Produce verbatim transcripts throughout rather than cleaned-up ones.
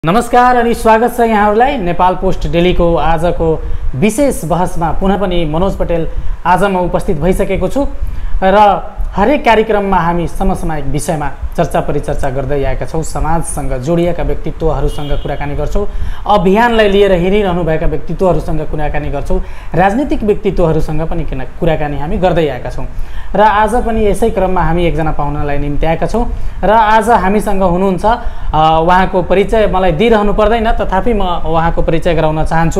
नमस्कार अनि स्वागत छ यहाँहरूलाई नेपाल पोस्ट डेलीको आजको विशेष बहसमा। पुनः पनि मनोज पटेल आज म उपस्थित भइसकेको छु र हरेक कार्यक्रममा हामी समसामयिक विषयमा चर्चा परिचर्चा गर्दै आएका छौँ। समाजसँग जोडिएका व्यक्तित्वहरूसँग कुराकानी गर्छौँ, अभियानलाई लिएर हिँडिरहनु भएका व्यक्तित्वहरूसँग कुराकानी गर्छौँ, राजनीतिक व्यक्तित्वहरूसँग पनि कुराकानी हामी गर्दै आएका छौँ र आज पनि यसै क्रममा हामी एकजना पाहुनालाई निम्ति आएका छौँ र आज हामीसँग हुनुहुन्छ। उहाँको परिचय मलाई दिइरहनु पर्दैन, तथापि म उहाँको परिचय गराउन चाहन्छु।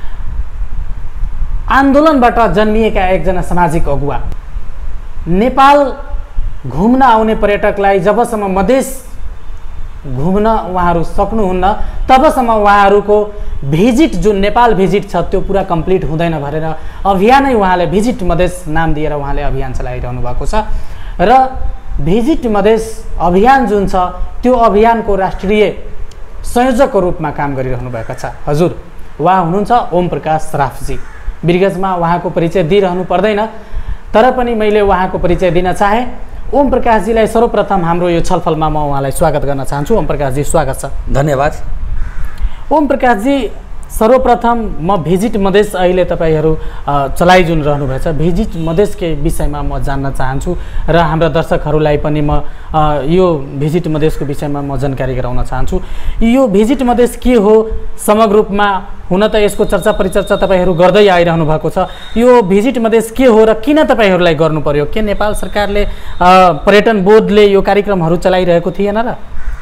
आन्दोलनबाट जन्मिएका एकजना सामाजिक अगुवा, नेपाल घुम्न आउने पर्यटकलाई जबसम्म मधेस घुम्न उहाँहरू सक्नुहुन्न तबसम्म उहाँहरूको भिजिट, जुन नेपाल भिजिट छ त्यो पुरा कम्प्लिट हुँदैन भनेर अभियानै उहाँले भिजिट मधेस नाम दिएर उहाँले अभियान चलाइरहनु भएको छ र भिजिट मधेस अभियान जुन छ त्यो अभियानको राष्ट्रिय संयोजकको रूपमा काम गरिरहनु भएको छ। हजुर, उहाँ हुनुहुन्छ ओम प्रकाश सराफजी। विरगजमा उहाँको परिचय दिइरहनु पर्दैन, तर पनि मैले उहाँको परिचय दिन चाहे। ओम प्रकाशजीलाई सर्वप्रथम हाम्रो यो छलफलमा म उहाँलाई स्वागत गर्न चाहन्छु। ओम प्रकाशजी, स्वागत छ। धन्यवाद। ओम प्रकाशजी, सर्वप्रथम म भिजिट मधेस अहिले तपाईँहरू चलाइजुन रहनुभएछ, भिजिट मधेसकै विषयमा म जान्न चाहन्छु र हाम्रा दर्शकहरूलाई पनि म यो भिजिट मधेसको विषयमा म जानकारी गराउन चाहन्छु। यो भिजिट मधेस के हो समग्र रूपमा? हुन त यसको चर्चा परिचर्चा तपाईँहरू गर्दै आइरहनु भएको छ। यो भिजिट मधेस के हो र किन तपाईँहरूलाई गर्नु पर्यो? के नेपाल सरकारले पर्यटन बोर्डले यो कार्यक्रमहरू चलाइरहेको थिएन र?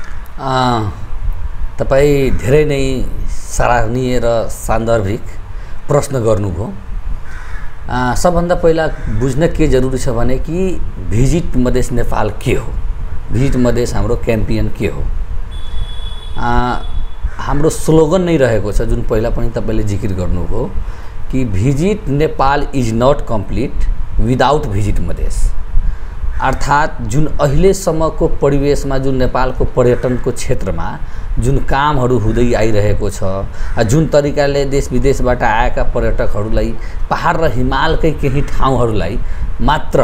तपाईँ धेरै नै सराहनीय र सान्दर्भिक प्रश्न गर्नुभयो। सबभन्दा पहिला बुझ्न के जरुरी छ भने कि भिजिट मधेस नेपाल के हो, भिजिट मधेस हाम्रो क्याम्पियन के हो। हाम्रो स्लोगन नै रहेको छ, जुन पहिला पनि तपाईँले जिकिर गर्नुभयो कि visit Nepal is not complete without visit Madhes. अर्थात् जुन अहिलेसम्मको परिवेशमा जुन नेपालको पर्यटनको क्षेत्रमा जुन कामहरू हुँदै आइरहेको छ, जुन तरिकाले देश विदेशबाट आएका पर्यटकहरूलाई पहाड र हिमालकै केही ठाउँहरूलाई मात्र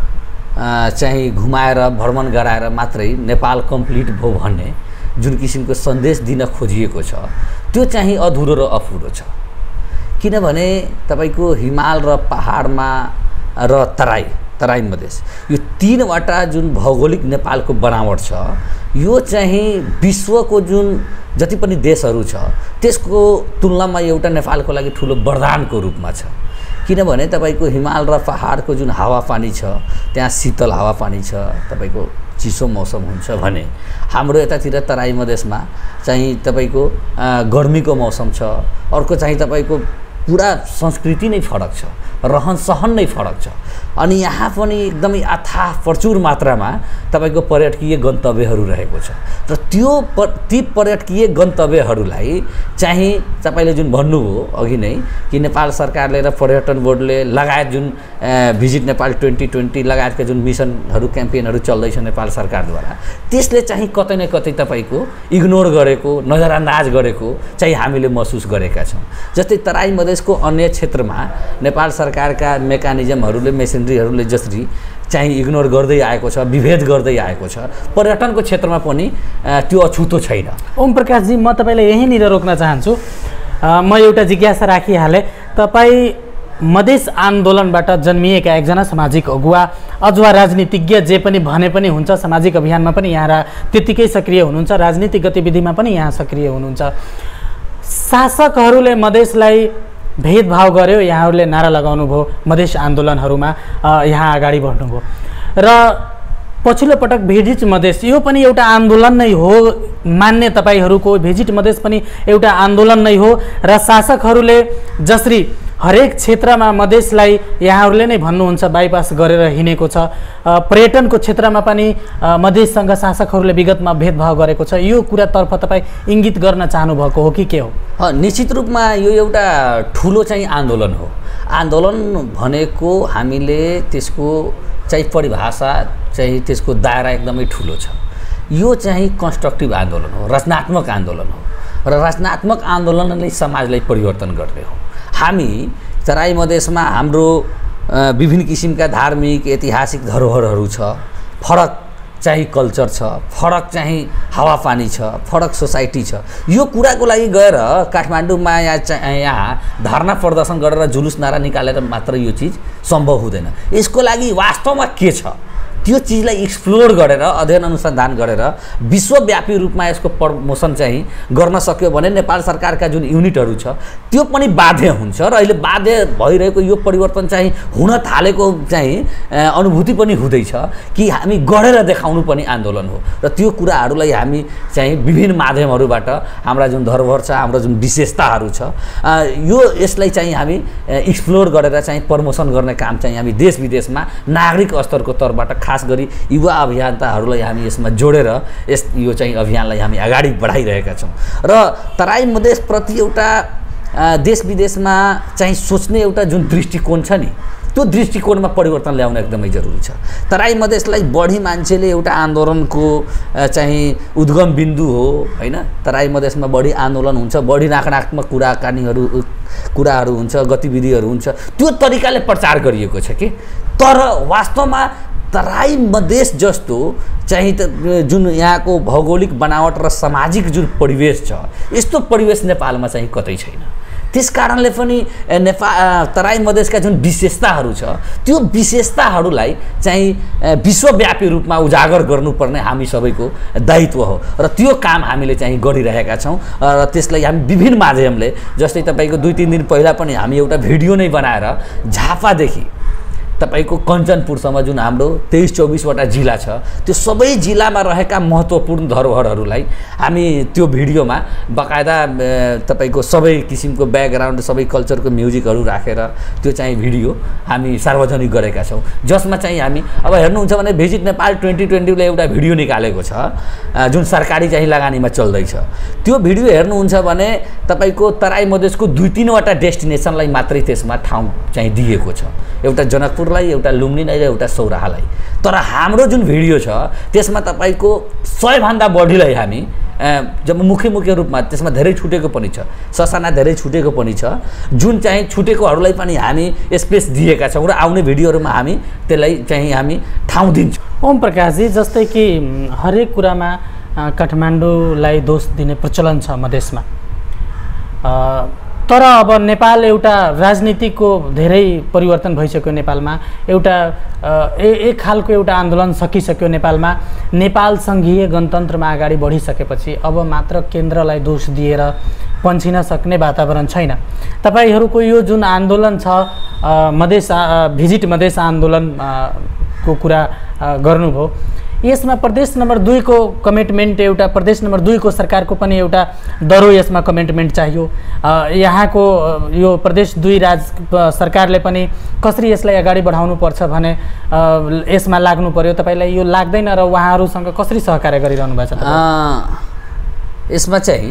चाहिँ घुमाएर भ्रमण गराएर मात्रै नेपाल कम्प्लिट भयो भन्ने जुन किसिमको सन्देश दिन खोजिएको छ, त्यो चाहिँ अधुरो र अपुरो छ। किनभने तपाईँको हिमाल र पहाडमा र तराई तराई मधेस, यो तीनवटा जुन भौगोलिक नेपालको बनावट छ, यो चाहिँ विश्वको जुन जति पनि देशहरू छ त्यसको तुलनामा एउटा नेपालको लागि ठुलो वरदानको रूपमा छ। किनभने तपाईँको हिमाल र पहाडको जुन हावापानी छ, त्यहाँ शीतल हावापानी छ, तपाईँको चिसो मौसम हुन्छ भने हाम्रो यतातिर तराई मधेसमा चाहिँ तपाईँको गर्मीको मौसम छ। अर्को चाहिँ तपाईँको पुरा संस्कृति नै फरक छ, रहन सहन नै फरक छ। अनि यहाँ पनि एकदमै अथाह प्रचुर मात्रामा तपाईँको पर्यटकीय गन्तव्यहरू रहेको छ र त्यो प ती पर्यटकीय गन्तव्यहरूलाई चाहिँ तपाईँले जुन भन्नुभयो अघि नै कि नेपाल सरकारले र पर्यटन बोर्डले लगायत जुन भिजिट नेपाल ट्वेन्टी ट्वेन्टी लगायतका जुन मिसनहरू क्याम्पेनहरू चल्दैछ नेपाल सरकारद्वारा, त्यसले चाहिँ कतै न कतै तपाईँको इग्नोर गरेको, नजरअन्दाज गरेको चाहिँ हामीले महसुस गरेका छौँ। जस्तै तराई मधेसको अन्य क्षेत्रमा नेपाल सरकारका मेकानिजमहरूले, मेसिनरीहरूले जसरी चाहिँ इग्नोर गर्दै आएको छ, विभेद गर्दै आएको छ, पर्यटनको क्षेत्रमा पनि त्यो अछुतो छैन। ओम प्रकाशजी, म तपाईँलाई यहीँनिर रोक्न चाहन्छु। म एउटा जिज्ञासा राखिहालेँ। तपाईँ मधेस आन्दोलनबाट जन्मिएका एकजना सामाजिक अगुवा, अथवा राजनीतिज्ञ जे पनि भने पनि हुन्छ, सामाजिक अभियानमा पनि यहाँ त्यत्तिकै सक्रिय हुनुहुन्छ, राजनीतिक गतिविधिमा पनि यहाँ सक्रिय हुनुहुन्छ। शासकहरूले मधेसलाई भेदभाव गर्यो, यहाँहरूले नारा लगाउनु भयो, मधेस आन्दोलनहरूमा यहाँ अगाडि बढ्नुभयो र पछिल्लो पटक भिजिट मधेस यो पनि एउटा आन्दोलन नै हो मान्ने तपाईँहरूको, भिजिट मधेस पनि एउटा आन्दोलन नै हो र शासकहरूले जसरी हरेक क्षेत्रमा मधेसलाई यहाँहरूले नै भन्नुहुन्छ बाइपास गरेर हिँडेको छ, पर्यटनको क्षेत्रमा पनि मधेससँग शासकहरूले विगतमा भेदभाव गरेको छ, यो कुरातर्फ तपाईँ इङ्गित गर्न चाहनुभएको हो कि के हो? निश्चित रूपमा यो एउटा ठुलो चाहिँ आन्दोलन हो। आन्दोलन भनेको हामीले त्यसको चाहिँ परिभाषा चाहिँ त्यसको दायरा एकदमै ठुलो छ। यो चाहिँ कन्स्ट्रक्टिभ आन्दोलन हो, रचनात्मक आन्दोलन हो र रचनात्मक आन्दोलनले समाजलाई परिवर्तन गर्ने हो। हामी तराई मधेसमा हाम्रो विभिन्न किसिमका धार्मिक ऐतिहासिक धरोहरहरू छ, फरक चाहिँ कल्चर छ, फरक चाहिँ हावापानी छ, फरक सोसाइटी छ। यो कुराको लागि गएर काठमाडौँमा या यहाँ धरना प्रदर्शन गरेर जुलुस नारा निकालेर मात्र यो चिज सम्भव हुँदैन। यसको लागि वास्तवमा के छ त्यो चिजलाई एक्सप्लोर गरेर अध्ययन अनुसन्धान गरेर विश्वव्यापी रूपमा यसको प्रमोसन चाहिँ गर्न सक्यो भने नेपाल सरकारका जुन युनिटहरू छ त्यो पनि बाध्य हुन्छ र अहिले बाध्य भइरहेको यो परिवर्तन चाहिँ हुन थालेको चाहिँ अनुभूति पनि हुँदैछ कि हामी गरेर देखाउनु पनि आन्दोलन हो र त्यो कुराहरूलाई हामी चाहिँ विभिन्न माध्यमहरूबाट हाम्रा जुन धरोहर छ, हाम्रो जुन विशेषताहरू छ, यो यसलाई चाहिँ हामी एक्सप्लोर गरेर चाहिँ प्रमोसन गर्ने काम चाहिँ हामी देश विदेशमा नागरिक स्तरको तर्फबाट खास गरी युवा अभियन्ताहरूलाई हामी यसमा जोडेर यस यो चाहिँ अभियानलाई हामी अगाडि बढाइरहेका छौँ र तराई मधेसप्रति एउटा देश विदेशमा चाहिँ सोच्ने एउटा जुन दृष्टिकोण छ नि त्यो दृष्टिकोणमा परिवर्तन ल्याउन एकदमै जरुरी छ। तराई मधेसलाई बढी मान्छेले एउटा आन्दोलनको चाहिँ उद्गम बिन्दु हो हैन। तराई मधेसमा बढी आन्दोलन हुन्छ, बढी नकारात्मक कुराकानीहरू कुराहरू हुन्छ, गतिविधिहरू हुन्छ, त्यो तरिकाले प्रचार गरिएको छ कि तर वास्तवमा तराई मधेस जस्तो चाहिँ जुन यहाँको भौगोलिक बनावट र सामाजिक जुन परिवेश छ यस्तो परिवेश नेपालमा चाहिँ कतै छैन। त्यस कारणले पनि नेपाल तराई मधेसका जुन विशेषताहरू छ त्यो विशेषताहरूलाई चाहिँ विश्वव्यापी रूपमा उजागर गर्नुपर्ने हामी सबैको दायित्व हो र त्यो काम हामीले चाहिँ गरिरहेका छौँ र त्यसलाई हामी विभिन्न माध्यमले जस्तै तपाईँको दुई तिन दिन पहिला पनि हामी एउटा भिडियो नै बनाएर झापादेखि तपाईको कञ्चनपुरसम्म जुन हाम्रो तेइस चौबिसवटा जिल्ला छ त्यो सबै जिल्लामा रहेका महत्त्वपूर्ण धरोहरहरूलाई हामी त्यो भिडियोमा बकायदा तपाईको सबै किसिमको ब्याकग्राउन्ड सबै कल्चरको म्युजिकहरू राखेर त्यो चाहिँ भिडियो हामी सार्वजनिक गरेका छौँ जसमा चाहिँ हामी अब हेर्नुहुन्छ भने भिजिट नेपाल ट्वेन्टी ट्वेन्टीले एउटा भिडियो निकालेको छ जुन सरकारी चाहिँ लगानीमा चल्दैछ। त्यो भिडियो हेर्नुहुन्छ भने तपाईको तराई मधेसको दुई तीनवटा डेस्टिनेसनलाई मात्रै त्यसमा ठाउँ चाहिँ दिएको छ, एउटा जनकपुर लाई एउटा लुम्बिनी र एउटा सौराहालाई। तर हाम्रो जुन भिडियो छ त्यसमा तपाईको सय भन्दा बढीलाई हामी जब मुख्य मुख्य रूपमा त्यसमा धेरै छुटेको पनि छ, ससाना धेरै छुटेको पनि छ, जुन चाहिँ छुटेकोहरूलाई पनि हामी स्पेस दिएका छौँ र आउने भिडियोहरूमा हामी त्यसलाई चाहिँ हामी ठाउँ दिन्छौँ। ओम प्रकाशजी, जस्तै कि हरेक कुरामा काठमाडौँलाई दोष दिने प्रचलन छ मधेसमा, तर अब नेपाल एउटा राजनीतिको धेरै परिवर्तन भइसक्यो। नेपालमा एउटा एक खालको एउटा आन्दोलन सकिसक्यो। नेपालमा नेपाल सङ्घीय गणतन्त्रमा अगाडि बढिसकेपछि अब मात्र केन्द्रलाई दोष दिएर पन्छिन सक्ने वातावरण छैन। तपाईहरूको यो जुन आन्दोलन छ मधेस भिजिट मधेस आन्दोलन को कुरा गर्नुभयो, यसमा प्रदेश नम्बर दुई को कमिटमेन्ट, एउटा प्रदेश नम्बर दुई को सरकारको पनि एउटा दरो यसमा कमिटमेन्ट चाहियो। यहाँको यो प्रदेश दुई राज सरकारले पनि कसरी यसलाई अगाडि बढाउनु पर्छ भने यसमा लाग्नु पर्यो। तपाईलाई यो लाग्दैन र उहाँहरूसँग कसरी सहकार्य गरिरहनु भएको छ? यसमा चाहिँ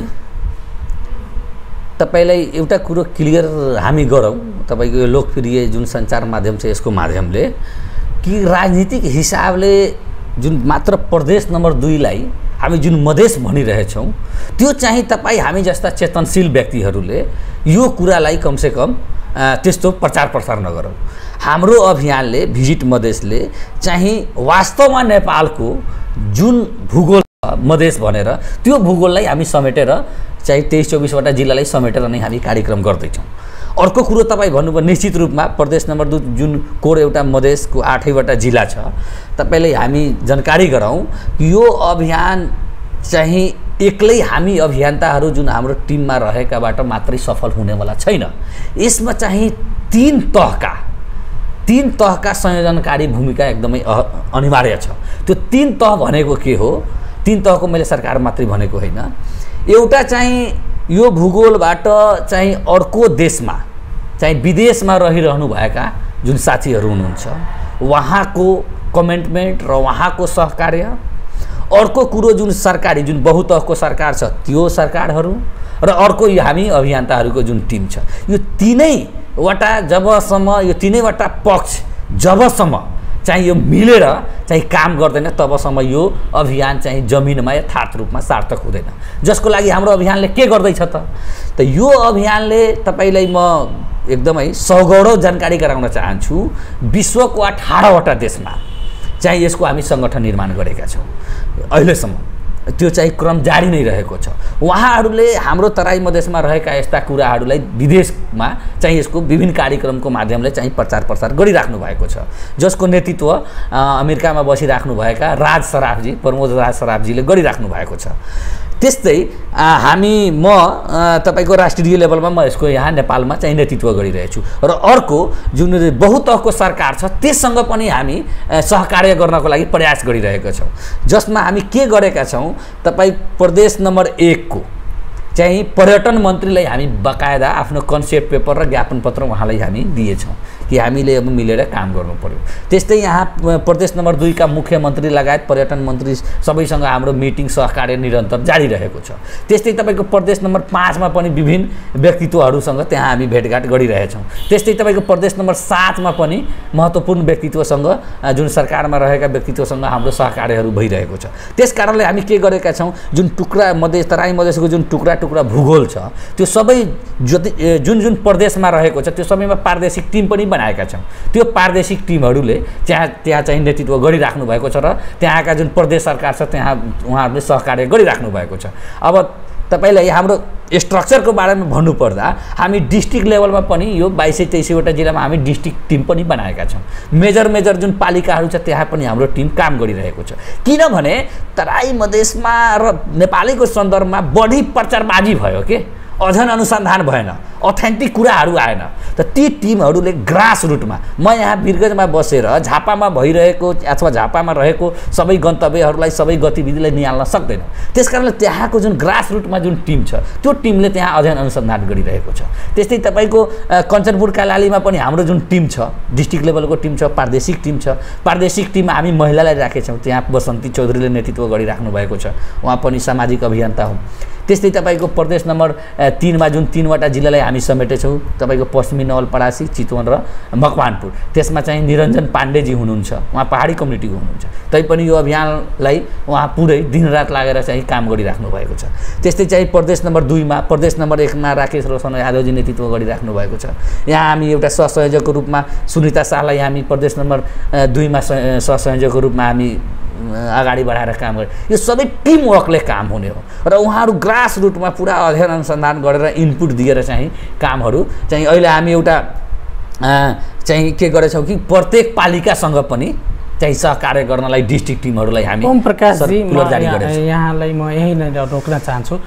तपाईलाई एउटा कुरो क्लियर हामी गरौँ, तपाईको यो लोकप्रिय जुन सञ्चार माध्यम छ यसको माध्यमले, कि राजनीतिक हिसाबले जुन मात्र प्रदेश नम्बर दुईलाई हामी जुन मधेस भनिरहेछौँ त्यो चाहिँ तपाईँ हामी जस्ता चेतनशील व्यक्तिहरूले यो कुरालाई कमसेकम त्यस्तो प्रचार प्रसार नगरौँ। हाम्रो अभियानले भिजिट मधेसले चाहिँ वास्तवमा नेपालको जुन भूगोल मधेस भनेर त्यो भूगोललाई हामी समेटेर चाहिँ तेइस चौबिसवटा जिल्लालाई समेटेर नै हामी कार्यक्रम गर्दैछौँ। अर्को कुरो तपाईँ भन्नुभयो निश्चित रूपमा प्रदेश नम्बर दुई जुन कोर एउटा मधेसको आठैवटा जिल्ला छ, तपाईँलाई हामी जानकारी गराउँ यो अभियान चाहिँ एक्लै हामी अभियन्ताहरू जुन हाम्रो टिममा रहेकाबाट मात्रै सफल हुनेवाला छैन। यसमा चाहिँ तीन तहका तीन तहका संयोजनकारी भूमिका एकदमै अनिवार्य छ। त्यो तीन तह भनेको के हो? तीन तहको मैले सरकार मात्रै भनेको होइन। एउटा चाहिँ यो भूगोलबाट चाहिँ अर्को देशमा चाहिँ विदेशमा रहिरहनु भएका जुन साथीहरू हुनुहुन्छ उहाँको कमिटमेन्ट र उहाँको सहकार्य। अर्को कुरो जुन सरकारी जुन बहुतहको सरकार छ त्यो सरकारहरू र अर्को यो हामी अभियन्ताहरूको जुन टिम छ, यो तीनैवटा जबसम्म यो तीनैवटा पक्ष जबसम्म चाहिँ यो मिलेर चाहिँ काम गर्दैन तबसम्म यो अभियान चाहिँ जमिनमा यथार्थ रूपमा सार्थक हुँदैन। जसको लागि हाम्रो अभियानले के गर्दैछ त त यो अभियानले तपाईलाई म एकदमै सगौरव जानकारी गराउन चाहन्छु, विश्वको अठारवटा देशमा चाहिँ यसको हामी सङ्गठन निर्माण गरेका छौँ अहिलेसम्म त्यो चाहिँ क्रम जारी नै रहेको छ। उहाँहरूले हाम्रो तराई मधेसमा रहेका यस्ता कुराहरूलाई विदेशमा चाहिँ यसको विभिन्न कार्यक्रमको माध्यमले चाहिँ प्रचार प्रसार गरिराख्नु भएको छ, जसको नेतृत्व अमेरिकामा बसिराख्नुभएका राज सराफजी प्रमोद राज सराफजीले गरिराख्नु भएको छ। त्यस्तै हामी म तपाईको राष्ट्रिय लेभलमा म यसको यहाँ नेपालमा चाहिँ नेतृत्व गरिरहेछु र अर्को जुन बहुतहको सरकार छ त्यससँग पनि हामी सहकार्य गर्नको लागि प्रयास गरिरहेका छौँ, जसमा हामी के गरेका छौँ तपाईँ प्रदेश नम्बर एक को चाहिँ पर्यटन मन्त्रीलाई हामी बकायदा आफ्नो कन्सेप्ट पेपर र ज्ञापन पत्र उहाँलाई हामी दिएछौँ कि हामीले अब मिलेर काम गर्नु पर्यो। त्यस्तै यहाँ प्रदेश नम्बर दुई का मुख्यमन्त्री लगायत पर्यटन मन्त्री सबैसँग हाम्रो मिटिङ सहकार्य निरन्तर जारी रहेको छ। त्यस्तै तपाईँको प्रदेश नम्बर पाँचमा पनि विभिन्न व्यक्तित्वहरूसँग त्यहाँ हामी भेटघाट गरिरहेछौँ। त्यस्तै तपाईँको प्रदेश नम्बर सातमा पनि महत्त्वपूर्ण व्यक्तित्वसँग जुन सरकारमा रहेका व्यक्तित्वसँग हाम्रो सहकार्यहरू भइरहेको छ। त्यस कारणले हामी के गरेका छौँ, जुन टुक्रा मधेस तराई मधेसको जुन टुक्रा टुक्रा भूगोल छ त्यो सबै जति जुन जुन प्रदेशमा रहेको छ त्यो सबैमा प्रादेशिक टिम पनि बनाएका छौँ। त्यो प्रादेशिक टिमहरूले त्यहाँ त्यहाँ चाहिँ नेतृत्व गरिराख्नु भएको छ र त्यहाँका जुन प्रदेश सरकार छ त्यहाँ उहाँहरूले सहकार्य गरिराख्नु भएको छ। अब तपाईलाई हाम्रो स्ट्रक्चरको बारेमा भन्नुपर्दा हामी डिस्ट्रिक्ट लेभलमा पनि यो बाइस सय तेइसवटा जिल्लामा हामी डिस्ट्रिक्ट टिम पनि बनाएका छौँ। मेजर मेजर जुन पालिकाहरू छ त्यहाँ पनि हाम्रो टिम काम गरिरहेको छ, किनभने तराई मधेसमा र नेपालीको सन्दर्भमा बढी प्रचारबाजी भयो के अध्ययन अनुसन्धान भएन, अथेन्टिक कुराहरू आएन। त ती टिमहरूले ग्रास रुटमा म यहाँ वीरगञ्जमा बसेर झापामा भइरहेको अथवा झापामा रहेको सबै गन्तव्यहरूलाई सबै गतिविधिलाई निहाल्न सक्दैन। त्यसकारणले त्यहाँको जुन ग्रास रुटमा जुन टिम छ त्यो टिमले त्यहाँ अध्ययन अनुसन्धान गरिरहेको छ। त्यस्तै तपाईँको कञ्चनपुर कालालीमा पनि हाम्रो जुन टिम छ डिस्ट्रिक्ट लेभलको टिम छ, प्रादेशिक टिम छ। प्रादेशिक टिममा हामी महिलालाई राखेछौँ, त्यहाँ बसन्ती चौधरीले नेतृत्व गरिराख्नु भएको छ, उहाँ पनि सामाजिक अभियन्ता हुन्। त्यस्तै तपाईँको प्रदेश नम्बर तीनमा जुन तीनवटा जिल्लालाई हामी समेटेछौँ तपाईँको पश्चिमी नवलपरासी, चितवन र मकवानपुर, त्यसमा चाहिँ निरञ्जन पाण्डेजी हुनुहुन्छ, उहाँ पहाडी कम्युनिटीको हुनुहुन्छ। तैपनि यो अभियानलाई उहाँ पुरै दिनरात लागेर चाहिँ काम गरिराख्नु भएको छ। त्यस्तै चाहिँ प्रदेश नम्बर दुईमा प्रदेश नम्बर एकमा राकेश रोशन यादवजी नेतृत्व गरिराख्नु भएको छ। यहाँ हामी एउटा सहसंयोजकको रूपमा सुनिता शाहलाई हामी प्रदेश नम्बर दुईमा सहसंयोजकको रूपमा हामी अगाडि बढाएर काम गरे। यो सबै टिम वर्कले काम हुने हो र उहाँहरू ग्रास रुटमा पुरा अध्ययन अनुसन्धान गरेर इनपुट दिएर चाहिँ कामहरू चाहिँ अहिले हामी एउटा चाहिँ के गरेछौँ कि प्रत्येक पालिकासँग पनि चाहिँ सहकार्य गर्नलाई डिस्ट्रिक्ट टिमहरूलाई हामी ओम प्रकाशजी यहाँलाई म यही नै रोक्न चाहन्छु।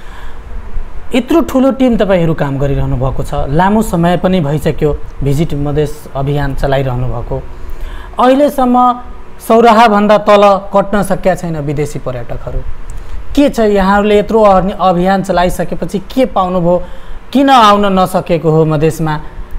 यत्रो ठुलो टिम तपाईँहरू काम गरिरहनु भएको छ, लामो समय पनि भइसक्यो भिजिट मधेस अभियान चलाइरहनु भएको, अहिलेसम्म सौराहाभन्दा तल कट्न सकेका छैन विदेशी पर्यटकहरू। के छ यहाँहरूले यत्रो अभियान चलाइसकेपछि के पाउनुभयो, किन आउन नसकेको हो मधेसमा,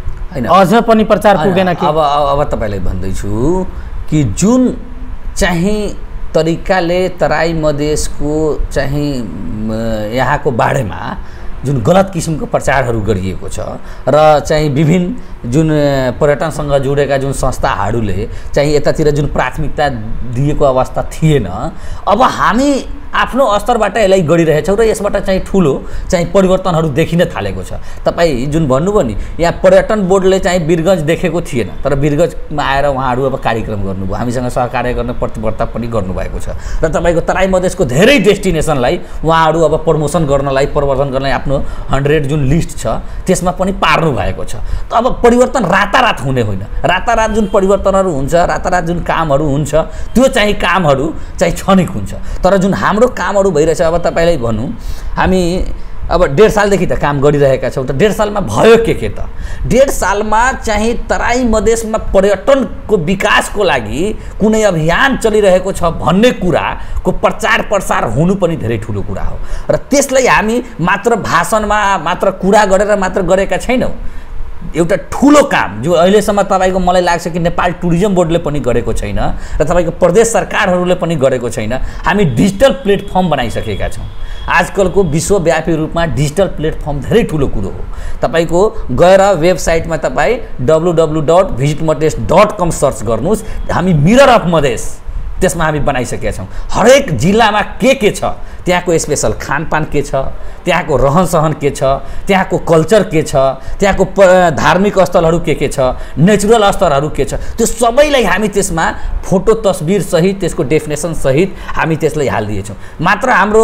अझ पनि प्रचार पुगेन कि? अब अब तपाईँलाई भन्दैछु कि जुन चाहिँ तरिकाले तराई मधेसको चाहिँ यहाँको बारेमा जुन गलत किसिमको प्रचारहरू गरिएको छ र चाहिँ विभिन्न जुन पर्यटनसँग जोडेका जुन संस्थाहरूले चाहिँ यतातिर जुन प्राथमिकता दिएको अवस्था थिएन, अब हामी आफ्नो स्तरबाट यसलाई गरिरहेछौँ र यसबाट चाहिँ ठुलो चाहिँ परिवर्तनहरू देखिन थालेको छ। तपाईँ जुन भन्नुभयो नि यहाँ पर्यटन बोर्डले चाहिँ वीरगञ्ज देखेको थिएन, तर वीरगञ्जमा आएर उहाँहरू अब कार्यक्रम गर्नुभयो, हामीसँग सहकार्य गर्ने प्रतिबद्धता पनि गर्नुभएको छ र तपाईँको तराई मधेसको धेरै डेस्टिनेसनलाई उहाँहरू अब प्रमोसन गर्नलाई प्रवर्धन गर्नलाई आफ्नो हन्ड्रेड जुन लिस्ट छ त्यसमा पनि पार्नु भएको छ। त अब परिवर्तन रातारात हुने होइन, रातारात जुन परिवर्तनहरू हुन्छ, रातारात जुन कामहरू हुन्छ त्यो चाहिँ कामहरू चाहिँ क्षणिक हुन्छ, तर जुन हाम्रो हाम्रो कामहरू भइरहेछ। अब तपाईँलाई भनौँ हामी अब डेढ सालदेखि त काम गरिरहेका छौँ, त डेढ सालमा भयो के के त डेढ सालमा चाहिँ तराई मधेसमा पर्यटनको विकासको लागि कुनै अभियान चलिरहेको छ भन्ने कुराको प्रचार प्रसार हुनु पनि धेरै ठुलो कुरा हो र त्यसलाई हामी मात्र भाषणमा मात्र कुरा गरेर मात्र गरेका छैनौँ। एउटा ठुलो काम जो अहिलेसम्म तपाईँको मलाई लाग्छ कि नेपाल टुरिज्म बोर्डले पनि गरेको छैन र तपाईँको प्रदेश सरकारहरूले पनि गरेको छैन, हामी डिजिटल प्लेटफर्म बनाइसकेका छौँ। आजकलको विश्वव्यापी रूपमा डिजिटल प्लेटफर्म धेरै ठुलो कुरो हो। तपाईँको गएर वेबसाइटमा तपाईँ W W dot visit Madhes dot com search गर्नुहोस्, हामी मिरर अफ मधेस त्यसमा हामी बनाइसकेका छौँ। हरेक जिल्लामा के के छ, त्यहाँको स्पेसल खानपान के छ, त्यहाँको रहन सहन के छ, त्यहाँको कल्चर के छ, त्यहाँको धार्मिक स्थलहरू के के छ, नेचुरल स्थलहरू के छ, त्यो सबैलाई हामी त्यसमा फोटो तस्बिर सहित त्यसको डेफिनेसन सहित हामी त्यसलाई हालिदिएछौँ। मात्र हाम्रो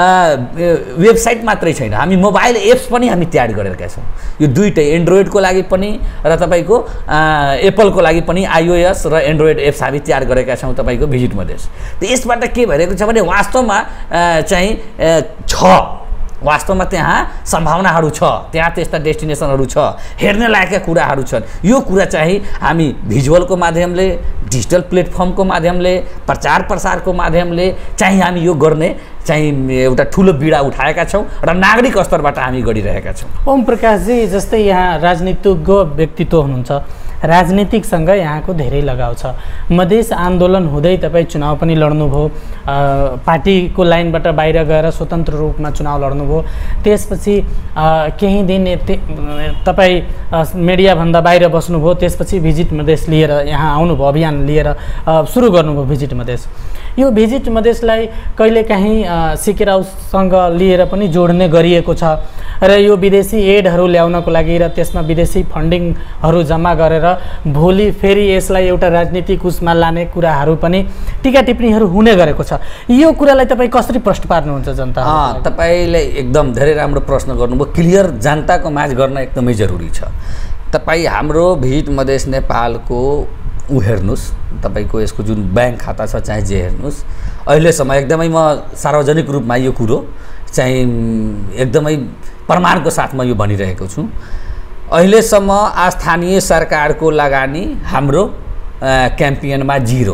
वेबसाइट मात्रै छैन, हामी मोबाइल एप्स पनि हामी तयार गरेका छौँ। यो दुईटै एन्ड्रोइडको लागि पनि र तपाईँको एप्पलको लागि पनि आइओएस र एन्ड्रोइड एप्स हामी तयार गरेका छौँ तपाईँको भिजिट मधेस। त यसबाट के भइरहेको छ भने वास्तवमा चाहिँ छ, वास्तवमा त्यहाँ सम्भावनाहरू छ, त्यहाँ त्यस्ता डेस्टिनेसनहरू छ, हेर्ने लायकका कुराहरू छन्। यो कुरा चाहिँ हामी भिजुअलको माध्यमले, डिजिटल प्लेटफर्मको माध्यमले, प्रचार प्रसारको माध्यमले चाहिँ हामी यो गर्ने चाहिँ एउटा ठुलो बिडा उठाएका छौँ र नागरिक स्तरबाट हामी गरिरहेका छौँ। ओम प्रकाशजी, जस्तै यहाँ राजनीतिज्ञ व्यक्तित्व हुनुहुन्छ, राजनीतिकसँग यहाँको धेरै लगाव छ। मधेस आन्दोलन हुँदै तपाईँ चुनाव पनि लड्नुभयो, पार्टीको लाइनबाट बाहिर गएर स्वतन्त्र रूपमा चुनाव लड्नुभयो। त्यसपछि केही दिन तपाईँ मिडियाभन्दा बाहिर बस्नुभयो, त्यसपछि भिजिट मधेस लिएर यहाँ आउनुभयो, अभियान लिएर सुरु गर्नुभयो भिजिट मधेस। यो भिजिट मधेसलाई कहिलेकाहीँ सिके राउसँग लिएर पनि जोड्ने गरिएको छ र यो विदेशी एडहरू ल्याउनको लागि र त्यसमा विदेशी फन्डिङहरू जम्मा गरेर भोलि फेरि यसलाई एउटा राजनीतिक उसमा लाने कुराहरू पनि टिका टिप्पणीहरू हुने गरेको छ। यो कुरालाई तपाईँ कसरी प्रश्न पार्नुहुन्छ जनता? तपाईँले एकदम धेरै राम्रो प्रश्न गर्नुभयो। क्लियर जनताको माझ गर्न एकदमै जरुरी छ। तपाईँ हाम्रो भिजिट मधेस नेपालको ऊ हेर्नुहोस्, तपाईँको यसको जुन ब्याङ्क खाता छ चाहे जे हेर्नुहोस्, अहिलेसम्म एकदमै म सार्वजनिक रूपमा यो कुरो चाहिँ एकदमै प्रमाणको साथमा यो भनिरहेको छु। अहिलेसम्म स्थानीय सरकारको लगानी हाम्रो क्याम्पियनमा जिरो,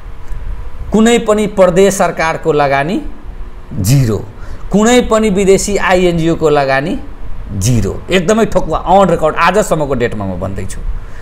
कुनै पनि प्रदेश सरकारको लगानी जिरो, कुनै पनि विदेशी आइएनजिओको लगानी जिरो, एकदमै ठोकुवा अन रेकर्ड आजसम्मको डेटमा म भन्दैछु।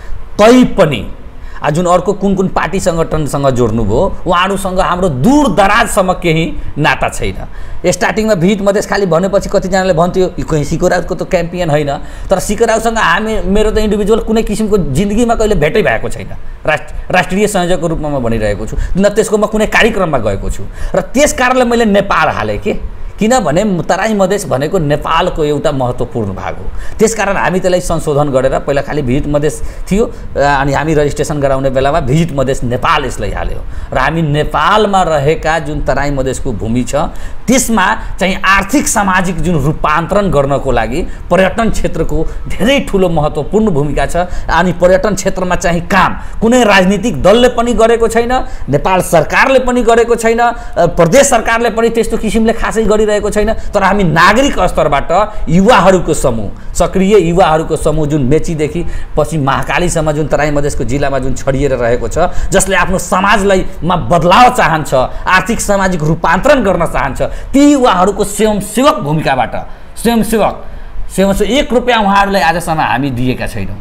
तैपनि जुन अर्को कुन कुन पार्टी सङ्गठनसँग जोड्नुभयो उहाँहरूसँग हाम्रो दूर दराजसम्म केही नाता छैन। स्टार्टिङमा भिजिट मधेस खालि भनेपछि कतिजनाले भन्थ्यो यो कहीँ सिको राउतको त क्याम्पियन होइन, तर सिको राउतसँग हामी मेरो त इन्डिभिजुअल कुनै किसिमको जिन्दगीमा कहिले भेटै भएको छैन। राष्ट्र राष्ट्रिय संयोजकको रूपमा म भनिरहेको छु, न त्यसको म कुनै कार्यक्रममा गएको छु र त्यस कारणले मैले नेपाल हालेँ के, किनभने तराई मधेस भनेको नेपालको एउटा महत्त्वपूर्ण भाग हो। त्यसकारण हामी त्यसलाई संशोधन गरेर पहिला खालि भिजिट मधेस थियो अनि हामी रजिस्ट्रेसन गराउने बेलामा भिजिट मधेस नेपाल यसलाई हाल्यो र हामी नेपालमा रहेका जुन तराई मधेसको भूमि छ त्यसमा चाहिँ आर्थिक सामाजिक जुन रूपान्तरण गर्नको लागि पर्यटन क्षेत्रको धेरै ठुलो महत्त्वपूर्ण भूमिका छ। अनि पर्यटन क्षेत्रमा चाहिँ काम कुनै राजनीतिक दलले पनि गरेको छैन, नेपाल सरकारले पनि गरेको छैन, प्रदेश सरकारले पनि त्यस्तो किसिमले खासै गरि रहेको छैन। तर हामी नागरिक स्तरबाट युवाहरूको समूह, सक्रिय युवाहरूको समूह जुन मेचीदेखि पछि महाकालीसम्म जुन तराई मधेसको जिल्लामा जुन छडिएर रहेको छ, जसले आफ्नो समाजलाई मा बदलाव चाहन्छ, आर्थिक सामाजिक रूपान्तरण गर्न चाहन्छ, ती युवाहरूको स्वयंसेवक भूमिकाबाट स्वयंसेवक स्वयंसेवक एक रुपियाँ उहाँहरूलाई आजसम्म हामी दिएका छैनौँ।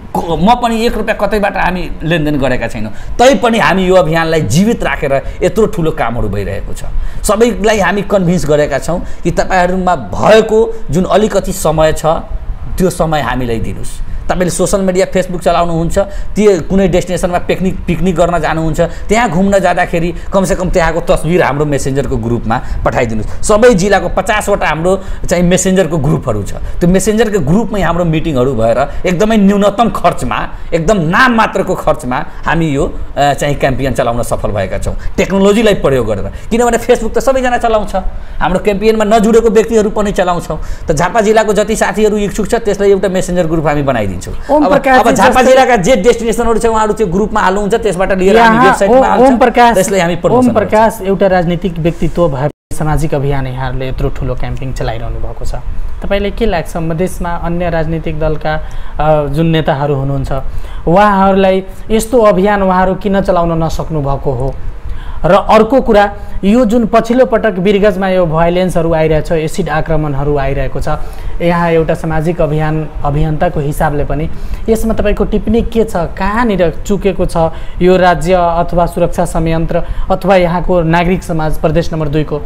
म पनि एक रुपियाँ कतैबाट हामी लेनदेन गरेका छैनौँ। तैपनि हामी यो अभियानलाई जीवित राखेर यत्रो ठुलो कामहरू भइरहेको छ। सबैलाई हामी कन्भिन्स गरेका छौँ कि तपाईँहरूमा भएको जुन अलिकति समय छ त्यो समय हामीलाई दिनुहोस्। तपाईँले सोसल मिडिया फेसबुक चलाउनुहुन्छ, त्यो कुनै डेस्टिनेसनमा पिकनिक पिकनिक गर्न जानुहुन्छ, त्यहाँ घुम्न जाँदाखेरि कमसेकम त्यहाँको तस्बिर हाम्रो मेसेन्जरको ग्रुपमा पठाइदिनुहोस्। सबै जिल्लाको पचासवटा हाम्रो चाहिँ मेसेन्जरको ग्रुपहरू छ, त्यो मेसेन्जरको ग्रुपमै हाम्रो मिटिङहरू भएर एकदमै न्यूनतम खर्चमा, एकदम नाम मात्रको खर्चमा हामी यो चाहिँ क्याम्पियन चलाउन सफल भएका छौँ टेक्नोलोजीलाई प्रयोग गरेर। किनभने फेसबुक त सबैजना चलाउँछ, हाम्रो क्याम्पियनमा नजुडेको व्यक्तिहरू पनि चलाउँछौँ। त झापा जिल्लाको जति साथीहरू इच्छुक छ त्यसलाई एउटा मेसेन्जर ग्रुप हामी बनाइदिन्छौँ। अब अब झापा जिल्लाका जे डेस्टिनेसनहरू छ उहाँहरू त्यो ग्रुपमा हाल्नुहुन्छ, त्यसबाट लिएर हामी वेबसाइटमा हाल्छौँ। ओम प्रकाश, त्यसलाई हामी ओम प्रकाश एउटा राजनीतिक व्यक्तित्व भए सामाजिक अभियान यहाँहरूले यत्रो ठुलो क्याम्पिङ चलाइरहनु भएको छ। तपाईँलाई के लाग्छ मधेसमा अन्य राजनीतिक दलका जुन नेताहरू हुनुहुन्छ उहाँहरूलाई यस्तो अभियान उहाँहरू किन चलाउन नसक्नु भएको हो? र अर्को कुरा, यो जुन पछिल्लो पटक वीरगन्जमा यो भाइलेन्सहरू आइरहेछ, एसिड आक्रमणहरू आइरहेको छ, यहाँ एउटा सामाजिक अभियान अभियन्ताको हिसाबले पनि यसमा तपाईँको टिप्पणी के छ? कहाँनिर चुकेको छ यो राज्य अथवा सुरक्षा संयन्त्र अथवा यहाँको नागरिक समाज प्रदेश नम्बर दुईको?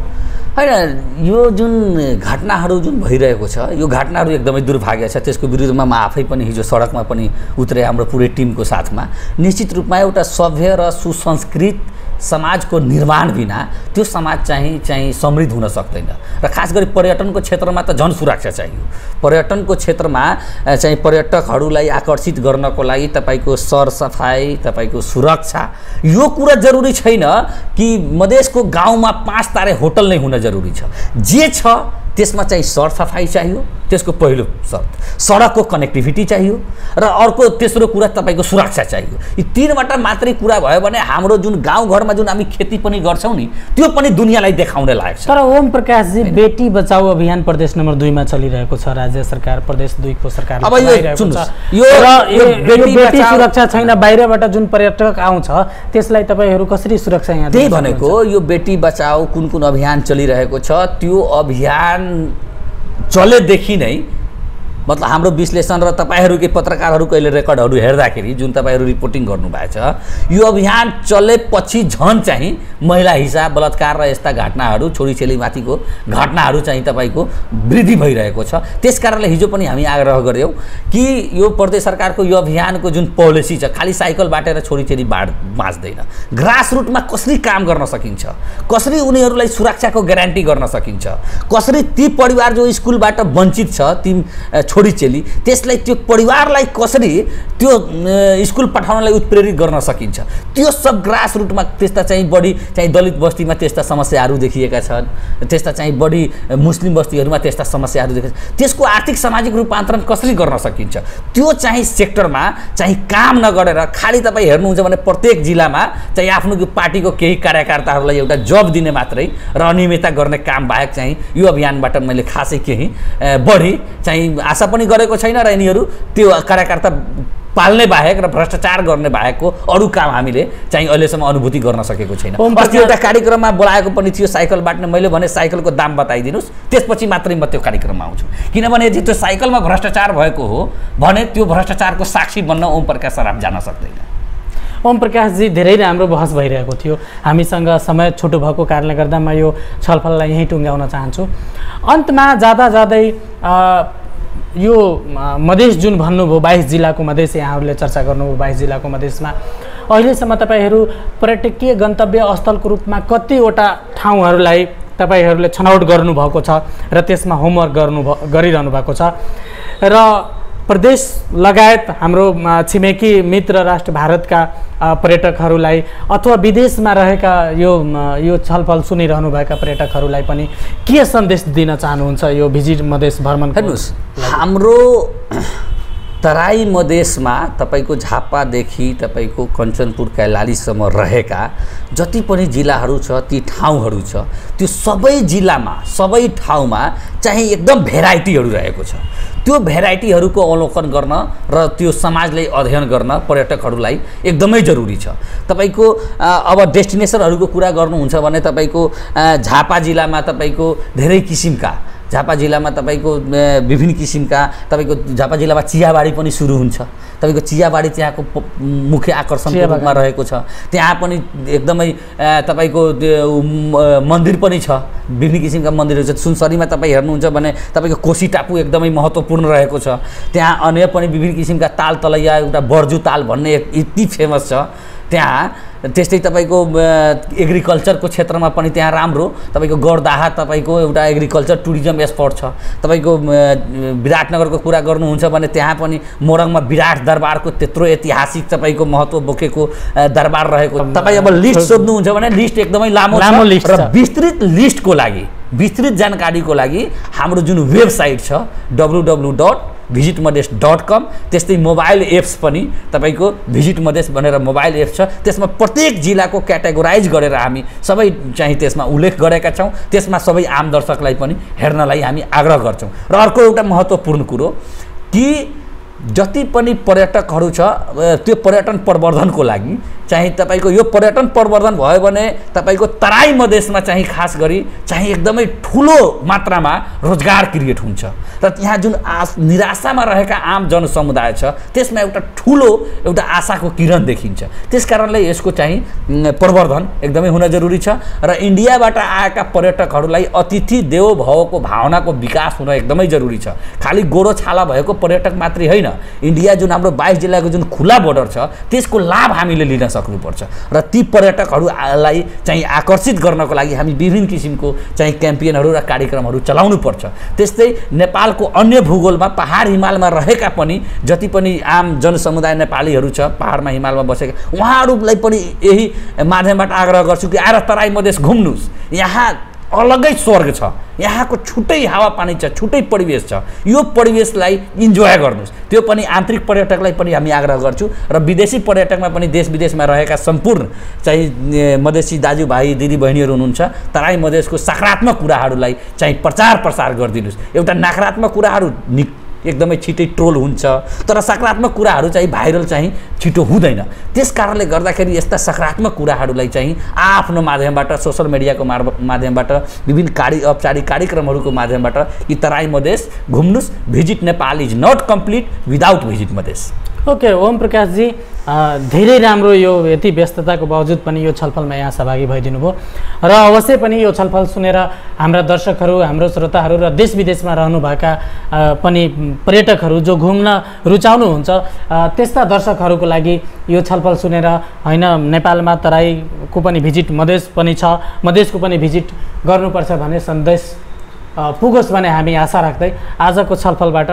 होइन, यो जुन घटनाहरू जुन भइरहेको छ यो घटनाहरू एकदमै दुर्भाग्य छ। त्यसको विरुद्धमा म आफै पनि हिजो सडकमा पनि उत्रे हाम्रो पुरै टिमको साथमा। निश्चित रूपमा एउटा सभ्य र सुसंस्कृत समाजको निर्माण बिना त्यो समाज चाहिँ चाहिँ समृद्ध हुन सक्दैन र खास गरी पर्यटनको क्षेत्रमा त झन् सुरक्षा चाहियो। पर्यटनको क्षेत्रमा चाहिँ पर्यटकहरूलाई आकर्षित गर्नको लागि तपाईँको सरसफाइ, तपाईँको सुरक्षा, यो कुरा जरुरी छैन कि मधेसको गाउँमा पाँच तारे होटल नै हुन जरुरी छ। जे छ त्यसमा चाहिँ सरसफाइ चाहियो, त्यसको पहिलो शर्त सडकको कनेक्टिभिटी चाहियो र अर्को तेस्रो कुरा तपाईँको सुरक्षा चाहियो। यी तीनवटा मात्रै कुरा भयो भने हाम्रो जुन गाउँघरमा जुन हामी खेती पनि गर्छौँ नि त्यो पनि दुनियाँलाई देखाउने लायक छ। तर ओम प्रकाशजी, बेटी बचाओ अभियान प्रदेश नम्बर दुईमा चलिरहेको छ, राज्य सरकार प्रदेश दुईको सरकारले अब यो यो बेटी सुरक्षा छैन, बाहिरबाट जुन पर्यटक आउँछ त्यसलाई तपाईँहरू कसरी सुरक्षा यहाँ? त्यही भनेको यो बेटी बचाओ कुन कुन अभियान चलिरहेको छ त्यो अभियान चलेदेखि नै मतलब हाम्रो विश्लेषण र तपाईँहरूकै पत्रकारहरूको अहिले रेकर्डहरू हेर्दाखेरि जुन तपाईँहरू रिपोर्टिङ गर्नुभएको छ यो अभियान चलेपछि झन् चाहिँ महिला हिंसा, बलात्कार र यस्ता घटनाहरू, छोरीचेलीमाथिको घटनाहरू चाहिँ तपाईँको वृद्धि भइरहेको छ। त्यस कारणले हिजो पनि हामी आग्रह गऱ्यौँ कि यो प्रदेश सरकारको यो अभियानको जुन पोलिसी छ खालि साइकल बाटेर छोरीचेली बाड बाँच्दैन, ग्रासरुटमा कसरी काम गर्न सकिन्छ, कसरी उनीहरूलाई सुरक्षाको ग्यारेन्टी गर्न सकिन्छ, कसरी ती परिवार जो स्कुलबाट वञ्चित छ ती छोरीचेली त्यसलाई त्यो परिवारलाई कसरी त्यो स्कुल पठाउनलाई उत्प्रेरित गर्न सकिन्छ, त्यो सब ग्रासरुटमा त्यस्ता चाहिँ बढी चाहिँ दलित बस्तीमा त्यस्ता समस्याहरू देखिएका छन्, त्यस्ता चाहिँ बढी मुस्लिम बस्तीहरूमा त्यस्ता समस्याहरू देखिएका छन्, त्यसको आर्थिक सामाजिक रूपान्तरण कसरी गर्न सकिन्छ त्यो चाहिँ सेक्टरमा चाहिँ काम नगरेर खालि तपाईँ हेर्नुहुन्छ भने प्रत्येक जिल्लामा चाहिँ आफ्नो पार्टीको केही कार्यकर्ताहरूलाई एउटा जब दिने मात्रै र अनियमितता गर्ने काम बाहेक चाहिँ यो अभियानबाट मैले खासै केही बढी चाहिँ आशा पनि गरेको छैन र यिनीहरू त्यो कार्यकर्ता पाल्ने बाहेक र भ्रष्टाचार गर्ने बाहेकको अरू काम हामीले चाहिँ अहिलेसम्म अनुभूति गर्न सकेको छैन। अस्ति एउटा कार्यक्रममा बोलाएको पनि थियो साइकल बाट्ने, मैले भने साइकलको दाम बताइदिनुहोस् त्यसपछि मात्रै म त्यो कार्यक्रममा आउँछु, किनभने यदि त्यो साइकलमा भ्रष्टाचार भएको हो भने त्यो भ्रष्टाचारको साक्षी बन्न ओम प्रकाश सराफ जान सक्दैन। ओम प्रकाशजी, धेरै राम्रो बहस भइरहेको थियो, हामीसँग समय छोटो भएको कारणले गर्दा म यो छलफललाई यहीँ टुङ्ग्याउन चाहन्छु। अन्तमा जाँदा जाँदै यो मधेस जुन भन्नुभयो बाइस जिल्लाको मधेस यहाँहरूले चर्चा गर्नुभयो, बाइस जिल्लाको मधेसमा अहिलेसम्म तपाईँहरू पर्यटकीय गन्तव्य स्थलको रूपमा कतिवटा ठाउँहरूलाई तपाईँहरूले छनौट गर्नुभएको छ र त्यसमा होमवर्क गर्नु गरिरहनु भएको छ र प्रदेश लगायत हाम्रो छिमेकी मित्र राष्ट्र भारतका पर्यटकहरूलाई अथवा विदेशमा रहेका यो यो छलफल सुनिरहनुभएका पर्यटकहरूलाई पनि के सन्देश दिन चाहनुहुन्छ यो भिजिट मधेस भ्रमण? हेर्नुहोस्, हाम्रो तराई मधेसमा तपाईँको झापादेखि तपाईँको कञ्चनपुर कैलालीसम्म रहेका जति पनि जिल्लाहरू छ ती ठाउँहरू छ त्यो सबै जिल्लामा सबै ठाउँमा चाहिँ एकदम भेराइटीहरू रहेको छ। त्यो भेराइटीहरूको अवलोकन गर्न र त्यो समाजलाई अध्ययन गर्न पर्यटकहरूलाई एकदमै जरुरी छ। तपाईँको अब डेस्टिनेसनहरूको कुरा गर्नुहुन्छ भने तपाईँको झापा जिल्लामा तपाईँको धेरै किसिमका झापा जिल्लामा तपाईँको विभिन्न किसिमका तपाईँको झापा जिल्लामा चियाबारी पनि सुरु हुन्छ, तपाईँको चियाबारी त्यहाँको मुख्य आकर्षणको रूपमा रहेको छ। त्यहाँ पनि एकदमै तपाईँको मन्दिर पनि छ, विभिन्न किसिमका मन्दिरहरू छ। सुनसरीमा तपाईँ हेर्नुहुन्छ भने तपाईँको कोशी टापु एकदमै महत्त्वपूर्ण रहेको छ, त्यहाँ अन्य पनि विभिन्न किसिमका ताल तलैया एउटा बर्जु ताल भन्ने यति फेमस छ त्यहाँ। त्यस्तै तपाईँको एग्रिकल्चरको क्षेत्रमा पनि त्यहाँ राम्रो तपाईँको गौरदाहा तपाईँको एउटा एग्रिकल्चर टुरिज्म स्पट छ। तपाईँको विराटनगरको कुरा गर्नुहुन्छ भने त्यहाँ पनि मोरङमा विराट दरबारको त्यत्रो ऐतिहासिक तपाईँको महत्त्व बोकेको दरबार रहेको। तपाईँ अब लिस्ट सोध्नुहुन्छ भने लिस्ट एकदमै लामो लामो लिस्ट र विस्तृत लिस्टको लागि विस्तृत जानकारीको लागि हाम्रो जुन वेबसाइट छ W W dot visit Madhes dot com, त्यस्तै मोबाइल एप्स पनि तपाईँको भिजिट मधेस भनेर मोबाइल एप्स छ, त्यसमा प्रत्येक जिल्लाको क्याटेगोराइज गरेर हामी सबै चाहिँ त्यसमा उल्लेख गरेका छौँ। त्यसमा सबै आम दर्शकलाई पनि हेर्नलाई हामी आग्रह गर्छौँ। र अर्को एउटा महत्त्वपूर्ण कुरो कि जति पनि पर्यटकहरू छ त्यो पर्यटन प्रवर्धनको लागि चाहिँ तपाईँको यो पर्यटन प्रवर्धन भयो भने तपाईँको तराई मधेसमा चाहिँ खास गरी चाहिँ एकदमै ठुलो मात्रामा रोजगार क्रिएट हुन्छ र यहाँ जुन आश निराशामा रहेका आम जनसमुदाय छ त्यसमा एउटा ठुलो एउटा आशाको किरण देखिन्छ। त्यस कारणले यसको चाहिँ प्रवर्धन एकदमै हुन जरुरी छ र इन्डियाबाट आएका पर्यटकहरूलाई अतिथि देवो भवको भावनाको विकास हुन एकदमै जरुरी छ। खालि गोरो छाला भएको पर्यटक मात्रै होइन, इन्डिया जुन हाम्रो बाइस जिल्लाको जुन खुला बोर्डर छ त्यसको लाभ हामीले लिन सक्छौँ। सक्नुपर्छ र ती पर्यटकहरूलाई चाहिँ आकर्षित गर्नको लागि हामी विभिन्न किसिमको चाहिँ क्याम्पेनहरू र कार्यक्रमहरू चलाउनुपर्छ। त्यस्तै नेपालको अन्य भूगोलमा पहाड हिमालमा रहेका पनि जति पनि आम जनसमुदाय नेपालीहरू छ पहाडमा हिमालमा बसेका उहाँहरूलाई पनि यही माध्यमबाट आग्रह गर्छु कि आएर तराई मधेस घुम्नुहोस्। यहाँ अलगै स्वर्ग छ, यहाँको छुट्टै हावापानी छ, छुट्टै परिवेश छ। यो परिवेशलाई इन्जोय गर्नुहोस्। त्यो पनि आन्तरिक पर्यटकलाई पनि हामी आग्रह गर्छौँ र विदेशी पर्यटकमा पनि देश विदेशमा रहेका सम्पूर्ण चाहिँ मधेसी दाजुभाइ दिदीबहिनीहरू हुनुहुन्छ तराई मधेसको सकारात्मक कुराहरूलाई चाहिँ प्रचार प्रसार गरिदिनुहोस्। एउटा नकारात्मक कुराहरू नि एकदमै छिटै ट्रोल हुन्छ तर सकारात्मक कुराहरू चाहिँ भाइरल चाहिँ छिटो हुँदैन। त्यस कारणले गर्दाखेरि यस्ता सकारात्मक कुराहरूलाई चाहिँ आफ्नो माध्यमबाट सोसल मिडियाको माध्यमबाट विभिन्न कार्य औपचारिक कार्यक्रमहरूको माध्यमबाट कि तराई मधेस घुम्नुहोस्। Visit Nepal is not complete without visit Madhes. Okay Om Prakashji, धेरै राम्रो यो यति व्यस्तताको बावजुद पनि यो छलफलमा यहाँ सहभागी भइदिनु भयो र अवश्य पनि यो छलफल सुनेर हाम्रा दर्शकहरू हाम्रो श्रोताहरू र देश विदेशमा रहनुभएका पनि पर्यटकहरू जो घुम्न रुचाउनुहुन्छ त्यस्ता दर्शकहरूको लागि यो छलफल सुनेर होइन नेपालमा तराईको पनि भिजिट मधेस पनि छ, मधेसको पनि भिजिट गर्नुपर्छ भन्ने सन्देश पुगोस् भन्ने हामी आशा राख्दै आजको छलफलबाट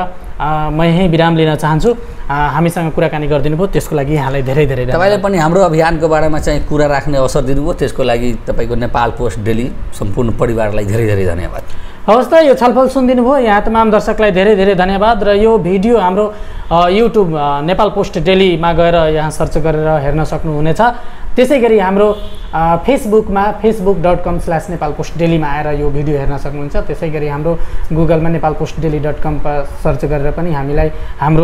म यहीँ विराम लिन चाहन्छु। हामीसँग कुराकानी गरिदिनु भयो त्यसको लागि यहाँलाई धेरै धेरै तपाईँले पनि हाम्रो अभियानको बारेमा चाहिँ कुरा राख्ने अवसर दिनुभयो त्यसको लागि तपाईँको नेपाल पोस्ट डेली सम्पूर्ण परिवारलाई धेरै धेरै धन्यवाद। हवस् त, यो छलफल सुनिदिनु भयो यहाँ तमाम दर्शकलाई धेरै धेरै धन्यवाद र यो भिडियो हाम्रो युट्युब नेपाल पोस्ट डेलीमा गएर यहाँ सर्च गरेर हेर्न सक्नुहुनेछ। त्यसै गरी हाम्रो फेसबुकमा Facebook dot com slash Nepal post डेलीमा आएर यो भिडियो हेर्न सक्नुहुन्छ। त्यसै गरी हाम्रो गुगलमा Nepal post daily dot com search गरेर पनि हामीलाई हाम्रो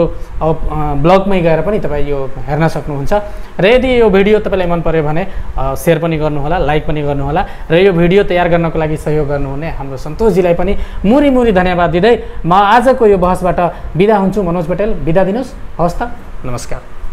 ब्लगमै गएर पनि तपाईँ यो हेर्न सक्नुहुन्छ। र यदि यो भिडियो तपाईँलाई मन पर्यो भने सेयर पनि गर्नुहोला, लाइक पनि गर्नुहोला र यो भिडियो तयार गर्नको लागि सहयोग गर्नुहुने हाम्रो सन्तोषजीलाई पनि मुरी मुरी धन्यवाद दिँदै म आजको यो बहसबाट बिदा हुन्छु। मनोज पटेल बिदा दिनुहोस्। हवस् त, नमस्कार।